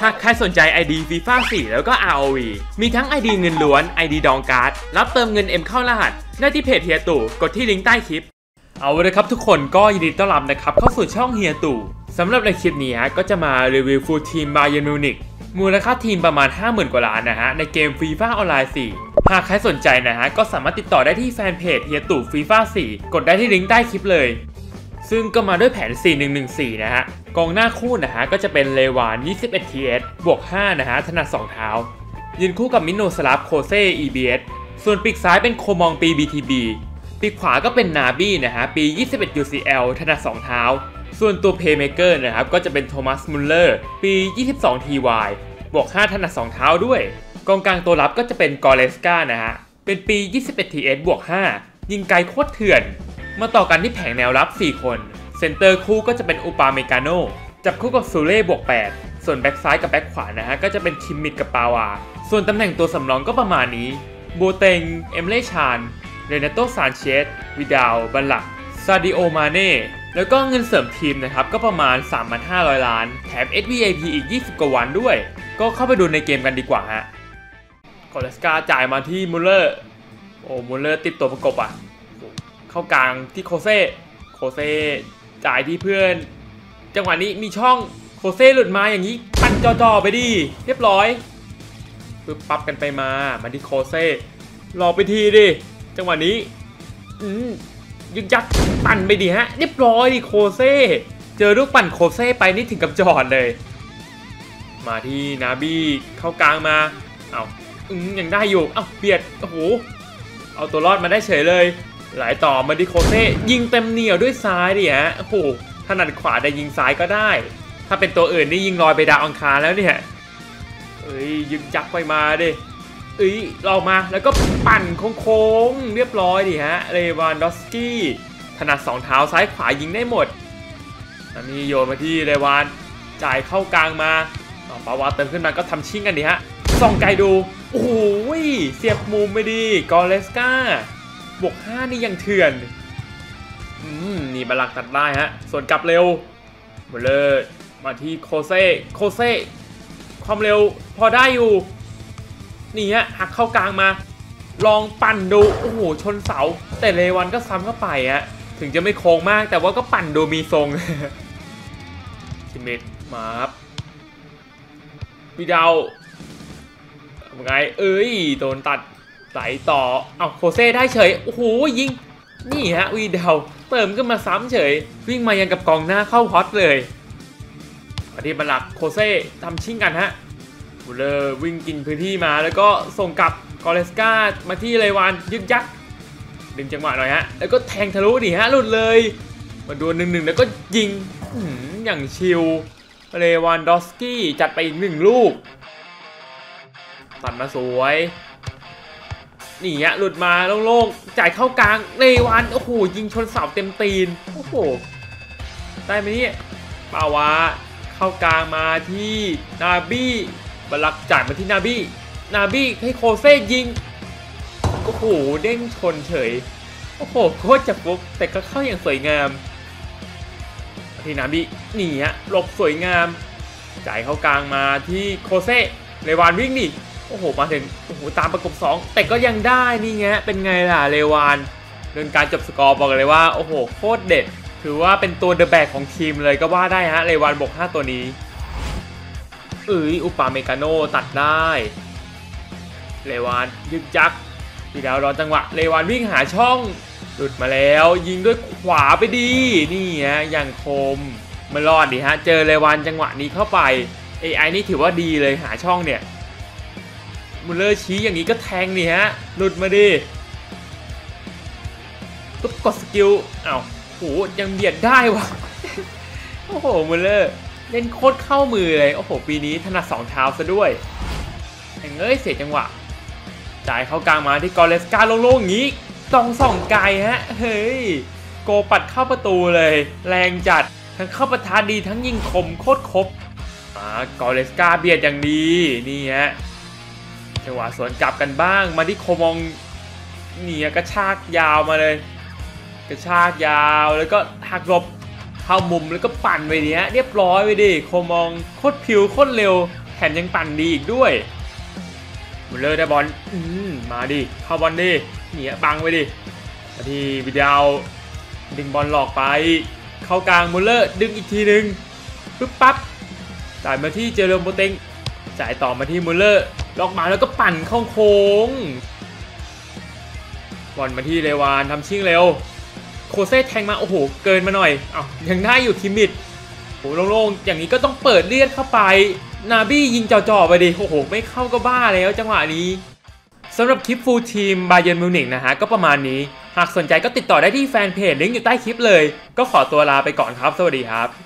หากใครสนใจ ID FIFA 4 แล้วก็ ROV มีทั้ง ID เงินล้วน ID ดองการ์ดรับเติมเงิน M เข้ารหัสได้ที่เพจเฮียตู่กดที่ลิงก์ใต้คลิปเอาเลยครับทุกคนก็ยินดีต้อนรับนะครับเข้าสู่ช่องเฮียตู่สำหรับในคลิปนี้ก็จะมารีวิวฟูลทีมบาเยิร์นมิวนิกมูลค่าทีมประมาณ 50,000 กว่าล้านนะฮะในเกม FIFA ออนไลน์ 4 หากใครสนใจนะฮะก็สามารถติดต่อได้ที่แฟนเพจเฮียตู่ FIFA 4 กดได้ที่ลิงก์ใต้คลิปเลยซึ่งก็มาด้วยแผน 4-1-1-4 นะฮะกองหน้าคู่นะฮะก็จะเป็นเลวาน 21TS บวก 5 นะฮะถนัด 2 เท้ายืนคู่กับมิโนสลาฟโคเซ่ EBS ส่วนปีกซ้ายเป็นโคมองปี BTB ปีกขวาก็เป็นนาบี้นะฮะปี 21 UCL ถนัด 2 เท้าส่วนตัวเพย์เมเกอร์นะครับก็จะเป็นโทมัส มุลเลอร์ปี 22 TY บวก 5 ถนัด 2 เท้าด้วยกองกลางตัวรับก็จะเป็นกอเลสกานะฮะเป็นปี 21 TS บวก 5 ยิงไกลโคตรเถื่อนมาต่อกันที่แผงแนวรับ 4 คนเซนเตอร์คู่ก็จะเป็นอุปาเมกาโนจับคู่กับซูเล่บวก 8 ส่วนแบ็กซ้ายกับแบ็กขวานะฮะก็จะเป็นคิมมิดกับปาวาส่วนตำแหน่งตัวสำรองก็ประมาณนี้โบเตงเอมเล่ชานเรเนโตซานเชสวิดาลบัลลักซาดิโอมาเน่แล้วก็เงินเสริมทีมนะครับก็ประมาณ 3,500 ล้านแถม SVIP อีก 20 กว่าวันด้วยก็เข้าไปดูในเกมกันดีกว่าฮะกอเลสกาจ่ายมาที่มุลเลอร์โอ้มุลเลอร์ติดตัวประกบเข้ากลางที่โคเซ่จ่ายที่เพื่อนจังหวะนี้มีช่องโคเซ่หลุดมาอย่างนี้ปั่นจ่อๆไปดิเรียบร้อยปึ๊บปั๊บกันไปมาที่โคเซ่รอไปทีดิจังหวะนี้ยึกยักปั่นไปดิฮะเรียบร้อยดิโคเซ่เจอลูกปั่นโคเซ่ไปนี่ถึงกับจอดเลยมาที่นาบี้เข้ากลางมายังได้อยู่เบียดโอ้โหเอาตัวรอดมาได้เฉยเลยไหลต่อมาดิโคเซ่ยิงเต็มเหนียวด้วยซ้ายดิฮะโอ้โหถนัดขวาได้ยิงซ้ายก็ได้ถ้าเป็นตัวอื่นนี่ยิงลอยไปดาวอังคารแล้วเนี่ยยึกยักไปมาดิลองมาแล้วก็ปั่นโค้งเรียบร้อยดิฮะเลวานดอฟสกี้ถนัด2 เท้าซ้ายขวายิงได้หมดอันนี้โยนมาที่เลวานจ่ายเข้ากลางมาปาวาเติมขึ้นมาก็ทำชิ่งกันดิฮะส่องไกลดูโอ้โหเสียบมุมไม่ดีกอเลสกาบวก 5นี่ยังเถื่อนนี่บัลลักตัดได้ฮะส่วนกลับเร็วหมดเลยมาที่โคเซ่ความเร็วพอได้อยู่นี่ฮะหักเข้ากลางมาลองปั่นดูโอ้โหชนเสาแต่เลวันก็ซ้ำเข้าไปฮะถึงจะไม่โค้งมากแต่ว่าก็ปั่นดูมีทรงชิมิดมาครับวิดาวไงโดนตัดไหลต่อโคเซ่ได้เฉยโอ้โหยิงนี่ฮะวีดาวเติมขึ้นมาซ้ำเฉยวิ่งมายังกับกองหน้าเข้าฮอตเลยมาที่บัลลักโคเซ่ทำชิ่งกันฮะบูเลอร์วิ่งกินพื้นที่มาแล้วก็ส่งกลับกอเลสกามาที่เลวานยึกยักดึงจังหวะหน่อยฮะแล้วก็แทงทะลุดิฮะหลุดเลยมาดวล1-1แล้วก็ยิงอย่างชิลเลวานดอฟสกี้จัดไปอีก1 ลูกตัดมาสวยนี่ฮะหลุดมาโล่งๆจ่ายเข้ากลางเลวานโอ้โหยิงชนเสาเต็มตีนโอ้โหได้ไหมเนี่ยปาวาเข้ากลางมาที่นาบี้บัลลักจ่ายมาที่นาบี้ให้โคเซ่ยิงโอ้โหเด้งชนเฉยโอ้โหโคตรจับปุ๊บแต่ก็เข้าอย่างสวยงามที่นาบี้นี่ฮะหลบสวยงามจ่ายเข้ากลางมาที่โคเซ่เลวานวิ่งนี่โอ้โหมาถึงโอ้โหตามประกบ2แต่ก็ยังได้นี่ไงเป็นไงล่ะเลวานเดินการจบสกอร์บอกเลยว่าโอ้โหโคตรเด็ดถือว่าเป็นตัวเดอะแบกของทีมเลยก็ว่าได้ฮะเลวานบวก 5ตัวนี้อุปาเมกาโนตัดได้เลวานยึกยักทีเดียวรอจังหวะเลวานวิ่งหาช่องหลุดมาแล้วยิงด้วยขวาไปดีนี่ฮะอย่างคมไม่รอดดิฮะเจอเลวานจังหวะนี้เข้าไป AI นี่ถือว่าดีเลยหาช่องเนี่ยมุลเลอร์ชี้อย่างนี้ก็แทงนี่ฮะหลุดมาดิตุ๊บกดสกิลโหยังเบียดได้วะโอ้โหมุลเลอร์เล่นโคตรเข้ามือเลยโอ้โหปีนี้ถนัด2 เท้าซะด้วยเสียจังหวะจ่ายเข้ากลางมาที่กอเลสกาโล่งๆอย่างนี้ต้องส่องไกลฮะโกปัดเข้าประตูเลยแรงจัดทั้งเข้าประทานดีทั้งยิงคมโคตรครบกอเลสกาเบียดอย่างดีนี่ฮะจังหวะสวนกลับกันบ้างมาที่โคมองนี่กระชากยาวมาเลยกระชากยาวแล้วก็หักหลบเข้ามุมแล้วก็ปั่นไปเนี้ยเรียบร้อยไปดิโคมองโคตรผิวโคตรเร็วแถมยังปั่นดีอีกด้วยมุลเลอร์ได้บอลมาดิเข้าบอลดิเนี่ยบังไปดิมาที่วิดาวดึงบอลหลอกไปเข้ากลางมุลเลอร์ดึงอีกทีนึงปึ๊บปั๊บจ่ายมาที่เจอร์โมโบเต็งจ่ายต่อมาที่มุลเลอร์ล็อกมาแล้วก็ปั่นเข้าโค้งบอลมาที่เลวานทำชิ่งเร็วโคเซ่แทงมาโอ้โหเกินมาหน่อยยังได้อยู่คิมมิดโอ้โล่งๆอย่างนี้ก็ต้องเปิดเลียดเข้าไปนาบี้ยิงจ่อๆไปดิโอ้โหไม่เข้าก็บ้าแล้วจังหวะนี้สำหรับคลิปฟูลทีมบาเยิร์นมิวนิกนะฮะก็ประมาณนี้หากสนใจก็ติดต่อได้ที่แฟนเพจลิงก์อยู่ใต้คลิปเลยก็ขอตัวลาไปก่อนครับสวัสดีครับ